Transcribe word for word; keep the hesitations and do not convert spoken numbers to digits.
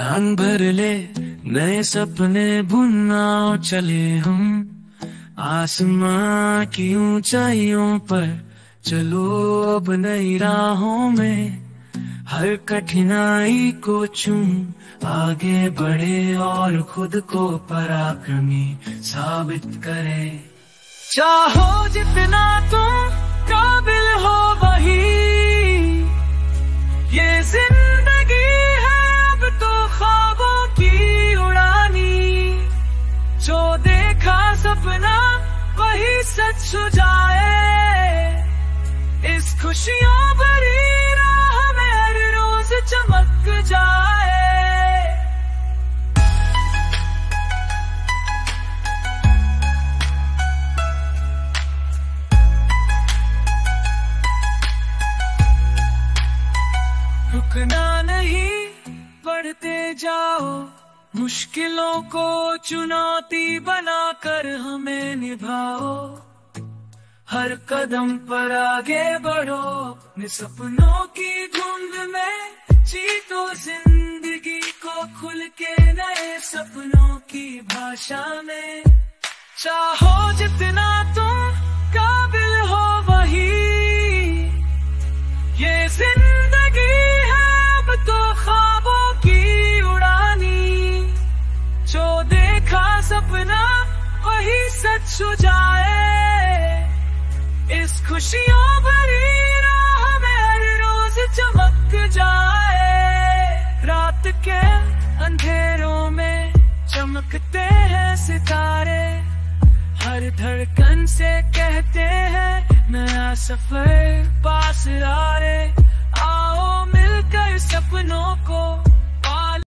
रंग भर ले नए सपने बुनना चले हम आसमां की ऊंचाइयों पर। चलो अब नई राहों में हर कठिनाई को चूम आगे बढ़े और खुद को पराक्रमी साबित करे। चाहो जितना तुम काबिल हो वही ये जिंदगी है अब तो ख्वाबों की उड़ानी। जो देखा सपना वही सच हो जाए। इस खुशियों भरी राह में हर रोज चमक जाए। रुकना नहीं बढ़ते जाओ मुश्किलों को चुनौती बनाकर हमें निभाओ। हर कदम पर आगे बढ़ो अपने सपनों की धुंध में जीतो जिंदगी को खुल के नए सपनों की भाषा में। चाहो जितना तुम काबिल हो वही ये जिंदगी है अब तो ख्वाबों की उड़ानी। जो देखा सपना वही सच हो जाए। इस खुशियों भरी राह में हर रोज चमक जाए। रात के अंधेरों में चमकते हैं सितारे। हर धड़कन से कहते हैं नया सफर पास आ रे। आओ मिलकर सपनों को